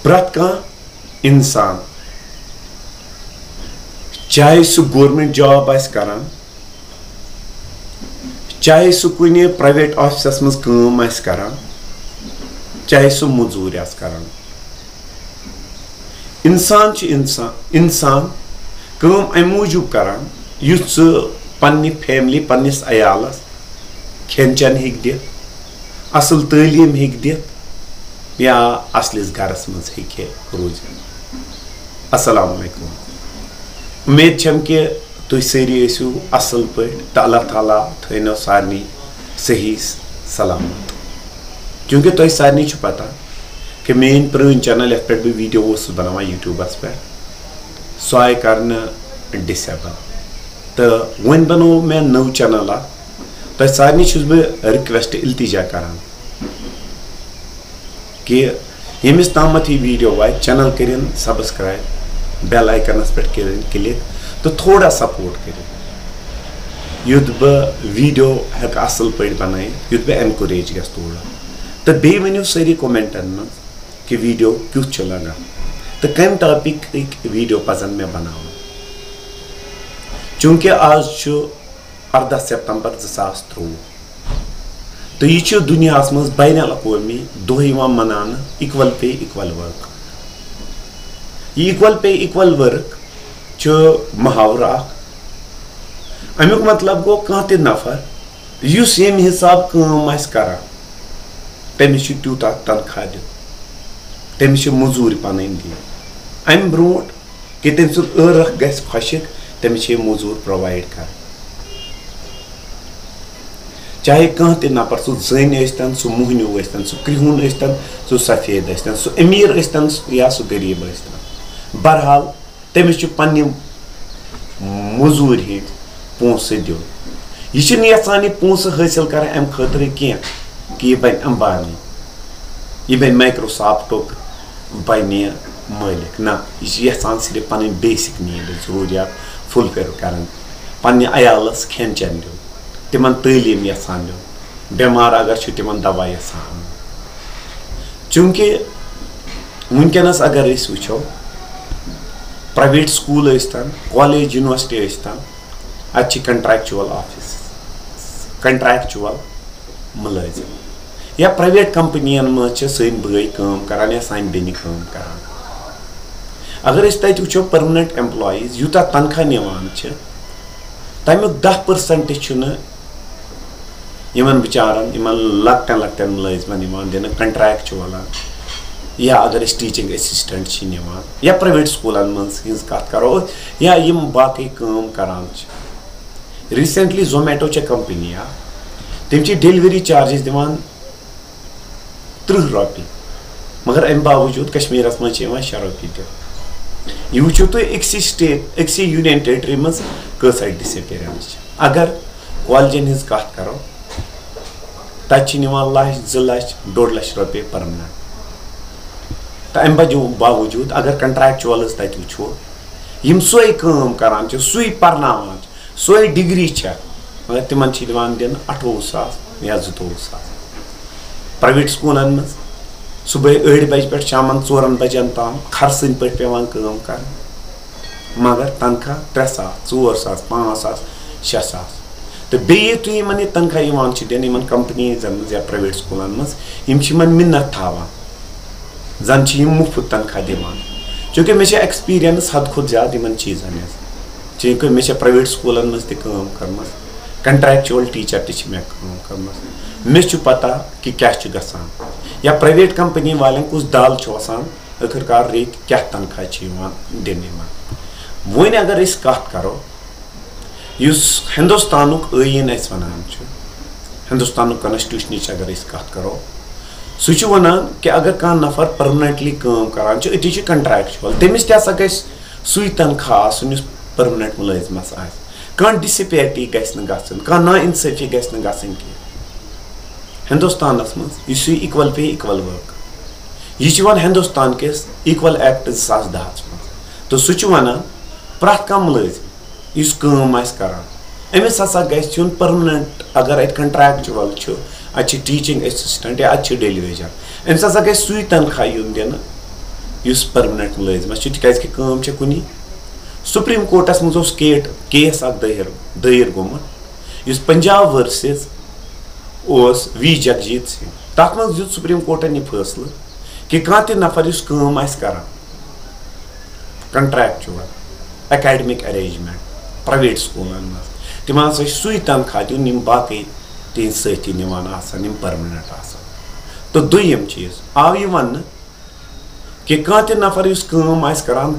प्रत इंसान चाहे सह गवर्नमेंट जॉब आस करान, चाहे सह कुछ प्राइवेट ऑफिस मज काम आस करान, चाहे सह मजूर आस करान, इंसान इंसान काम अम मूजूब करान युथ पन्नी फैमिली पन्निस अयालस खेन चन हेक दित, असल तालीम हेक दित या असलिस घरस मज हेके रोजित। अस्सलाम वालेकुम। उम्मीद छम कि तुम सारी ऐसु असल पे तो अल्लाह ताला थो सारनी सही सलामत। क्योंकि तुम सारनी पता कि मेन पुरान चैनल ये पे वीडियो बनाना यूट्यूबस पे सो आय कर डिसेबल तो वन बनो मे नव चैनल तो सारनी बह रिक्वेस्ट इल्तिजा करान कि यमिस तामत ही वीडियो वात चैनल करें सब्सक्राइब, बेल आइकनस पे करें क्लिक तो थोड़ा सपोर्ट करें युद्ध बह वीडियो हेक असल पे बनाई युद्ध बह एनकरेज गस थोड़ा तो बे वनो सारी कमेंटन में कि वीडियो क्युथ लगा तो कम टॉपिक वीडियो पजन में बनाना। चूंकि आज 18 सितंबर 2023 तो यह दुनिया मज बैन अवी दह मनान equal pay equal work. Equal pay equal work मुहावर अमुक मतलब गो कह त नफर युस यम हिसाब काम करा तमिस तूता तनख्वाह दिन, तमिस मजूर पन दी अम ब्रोट कि तम सख गस खुशिक तमिस मजूर प्रोवाइड कर। चाहे कह त नफर सह जन सह मोहनिव सह क्रिहुन सह सफेद सह अमीर या सह गरीब बहरहाल तमिस पन्ने मजूर हिंद पोंस दिन यह यहान पोंस हासिल कर अम खतर कह कि यह बन अंबानी, यह बन माइक्रोसॉफ्टुक बन मालिक ना, यह यहान सिर्फ पन बेसिक नीड जरूरियात फुलफिल कर पन्ने अयालस खेन चन दिन, तिमन तालीम यहान दिन, बेमार अगर तिमन दवा यहान। चूंकि वनकस अगर वो प्राइवेट स्कूल कॉलेज यूनिवर्सिटी अत कंट्रैक्चुअल ऑफिस कंट्रैक्चुअल मुलाजिम या प्राइवेट कंपनियन मज सन बई काम करान या सान बेनि काम करान। अगर तत वो परमानेंट एम्प्लॉयज यूता तनख्वाह निवान तमुक 10% यमन बिचारन यमन लकटन लकटन मुलाजिमन दिन कंट्रैक्चुअल या अगर टीचिंग असिस्टेंट निवान या प्राइवेट स्कूलन मज कत करो या यम बाकी काम करान। रिसेंटली जोमेटो कंपनी तम डिलीवरी चार्जेस दिवान 30 रॉपी मगर अम बावजूद कश्मीरस मज 6 रॉपी दिव। यह वो तुम अक्सी यूनियन टेरिटरी मज कस डिसअपेरेंस। अगर कॉलेजन हज कत करो तत लाख 2 लाख 1.5 लाख रॉपी परमानेंट तो अम बावजूद अगर कंट्रैक्चुअल तत वो यम सोई काम करान सुई परनावान सोई डिग्री मगर तिमन दिन 28,000 या 22,000। प्राइवेट स्कूलन मज सुबह 8 बजे पे शाम 4 बजन ताम खरसन पे पेवान काम कर मगर तनख्वाह 3,000 4,000 5,000 6,000 तो बे तुम तनख्वाह दिन कंपनीजन या प्राइवेट स्कूलन मज मिन्नत थावान जन मुफ्त तनख्वाह दिवान। चूंकि मे एक्सपीरियंस हद खुद ज्यादा इन चीजन चूंकि मे प्राइवेट स्कूलन मज तम कर कंट्रैक्चुअल टीचर तम कर मे पता कि क्या गसान या प्राइवेट कंपनी वाले कुछ दाल आखिरकार रेत क्या तनख्वाह दिन। वन अगर कत करो हिंदुस्तान आईन वन हिंदुस्तान कॉन्स्टिट्यूशन अगर कत करो सह वनान कि अगर कह नफर परमानेंटली काम करान अति कंट्रैक्चुअल तमिस सुई तनख्वाह आस परमानेंट मुलाजिमस कह डिसपैरिटी कह ना इंसाफी गि हिंदुस्तान मज इक्वल पे इक्वल वर्क यह हिंदुस्तान किस इक्वल एक्ट 2010 मज तो सह वनान प्रत कह मुलाजिम करान अमिस हसा गुन परमानेंट अगर अत कंट्रैक्चुअल अत टीचिंग असिस्टेंट या अत डिलीवरी अमिस हसा गि सुई तनख्वाह दिन युस परमानेंट मुलाजिम तिक कुनी सुप्रीम कोर्टस मज केस दायर गोमुत युस पंजाब वर्सेस वी जगजीत सिंह तथ मज दित सुप्रीम कोर्टन यह फैसला कि कह नफर युस काम आस करान कंट्रैक्चुअल एकेडमिक अरेंजमेंट प्राइवेट स्कूलन मज तिम हसा सुई तनख्वाह दिन यम बाकी तिहद साथी निवान आसान यम परमानेंट आसान तो दुयम चीज आव यह वन कि कह नफर युस काम आस करान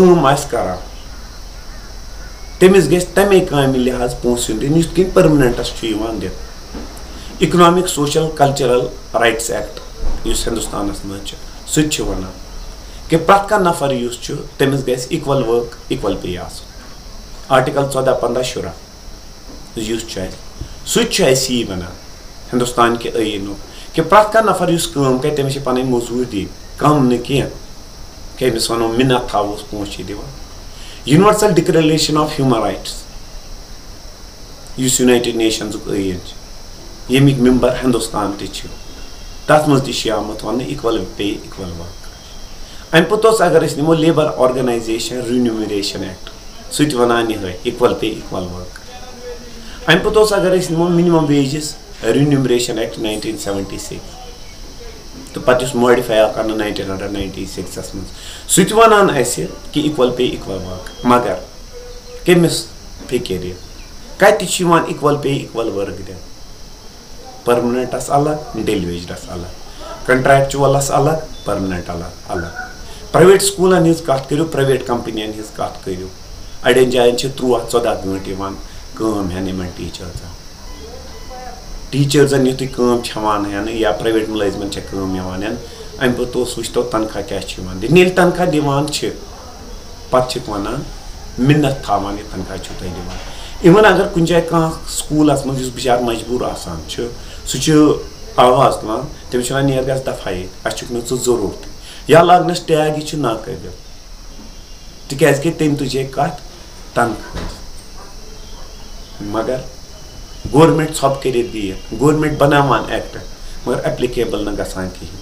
तमिस गस तमे कामि लिहाज पोस दिन युथ परमानेंटस दित economic social cultural rights act युस हिंदुस्तानस मज सह वन कि प्रत कह नफर युस तमिस गस इक्वल वर्क इक्वल पे आसन आर्टिकल 14-15 शुरा युस सह वन हिंदुस्तान के आइन कि प्रत कह नफर युस काम कर तमिस पन मजूर दी कम न कह अमिस वनो मिन्नत थोस पोस दिवान universal declaration of human rights युस यूनाइटेड नेशंस आइन यमिक मेंबर हिंदुस्तान तथ मज आमुत वन इक्वल पे इक्वल वर्क अम पत अगर निमो लेबर ऑर्गेनाइजेशन रिन्यूमरेशन एक्ट सह वनान इक्वल पे इक्वल वर्क अम पत अगर निमो मिनिमम वेजेस रिन्यूमरेशन एक्ट 1976 तो पत मॉडिफाई आव कर 1996 मज सह वनान कि इक्वल पे इक्वल वर्क मगर कमिस फिक्र कत इक्वल पे इक्वल वर्क दिन परमानेंटस अलग डेलीवेजरस अलग कंट्रैक्चुअलस अलग परमानेंट अलग प्राइवेट स्कूलन हिज कत करो प्राइवेट कंपनियन हिज कत करो अड़न जायन 13-14 घंटे कम हेन इन टीचर्सन युत छवान हेन या प्राइवेट मुलाजिमन कम यवान हेन अम पत वो तनख्वाह क्या दिन ये तनख्वाह दिवान पे वनान मिन्नत थावान यह तनख्वाह तुम दिवान इवन अगर कुछ जाए कह स्कूलस मज बिचार मजबूर आसान सह आवाज तुलान तमिस नीर गस दफाई अस जरूरत या लागनस टैग यह नाकाबिल तिक तम तुझे कत तनख्वाह मगर गवर्नमेंट सब कर दी गवर्नमेंट बनावान एक्ट मगर एप्लीकेबल न गसान कहें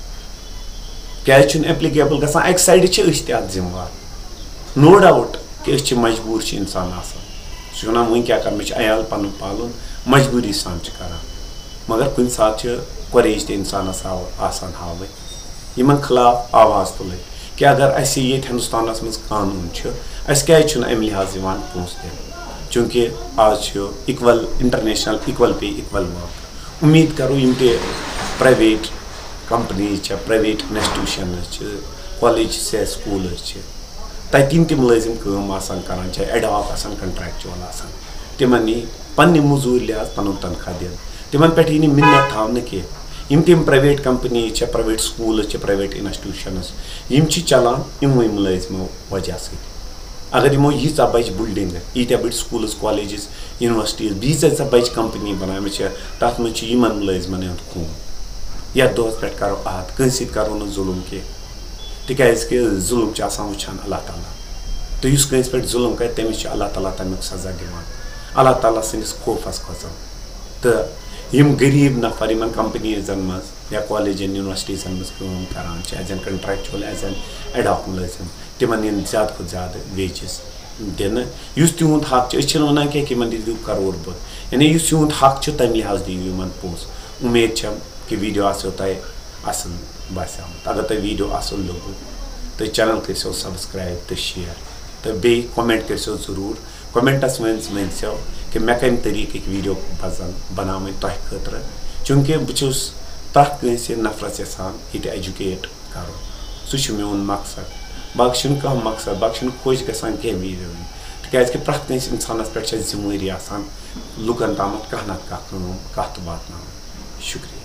क्या एप्लीकेबल गसान अक साइड तथ जिम्मेवार नो डाउट कि मजबूर इंसान आसान सह वन वो क्या कर मे अयाल पन पालन मजबूरी सान कर मगर कुछ सात कोरेज इंसानस आसान हाव इन खिलाफ आवाज तुल कि अगर अस ये हिंदुस्तानस मज कानून क्या अम लिहाज पोस दिन चूँकि आज equal international equal pay equal work उम्मीद करो यम private companies private institution college school तम तम मुलाजिम करान चाहे एडहॉक कंट्रैक्चुअल तिमन नी पन्ने मजूर लिहाज पन तनख्वाह दिन तिमन पे यी मिन्नत थावन कह तम private companies private school private इंस्टीट्यूशनस यम चलान इमो मुलाजिमो वजह से अगर यमो यीचा बज बिल्डिंग यीत्या बड़ स्कूल कॉलेज यूनिवर्सिटीज बीस बज कंपनी बनाम तथ मज मुलाजिमन हूं खून या दोस पे करो आहत कंस करो न जुल्म कह तिक जुल्म वुचान अल्लाह ताला तो इस कंस पे जुल्म कर तमिस अल्लाह ताला तमिक सजा दिवान अल्लाह ताला सनिस खौफस खोजन तो यम गरीब नफर इन कंपनीजन मज या कॉलेजन यूनिवर्सिटीजन मज करान as an contractual as an ad hoc मुलाजिम तिमन इन ज़्यादा खुद ज़्यादा वेजेस दिन तिहुद हक वन कि दिव करोड़ बद यानी तिहुद हक तम लिहाज दिव इन पोस उम्मीद कि वीडियो आसो तह असल बास्यामत अगर तुम वीडियो असल लोगो तो चैनल करो सब्सक्राइब तो शेयर तो बे कमेंट करो जरूर कमेंटस वो कि मे कम तरीक वीडियो पजन बनाव तह खतर चूँकि बहुत प्रत कंस नफरस यसान ये एजुकेट करो सह मोन मकसद बाकी कह मकसद बाकी खुश गसान कह वीडियो तिक प्रत कंस इंसानस पे जिम्मेवारी आसान लुकन तामत कह ना कह वात शुक्रिया।